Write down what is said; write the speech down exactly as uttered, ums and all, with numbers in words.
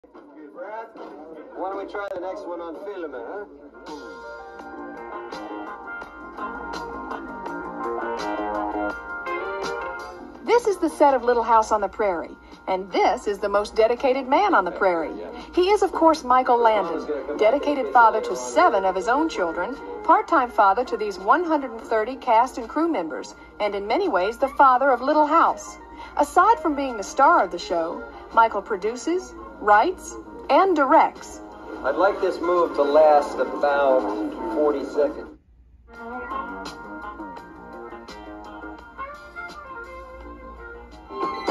Why don't we try the next one on film, huh? This is the set of Little House on the Prairie, and this is the most dedicated man on the prairie. He is, of course, Michael Landon, dedicated father to seven of his own children, part-time father to these one hundred thirty cast and crew members, and in many ways the father of Little House. Aside from being the star of the show, Michael produces, writes, and directs. I'd like this move to last about forty seconds.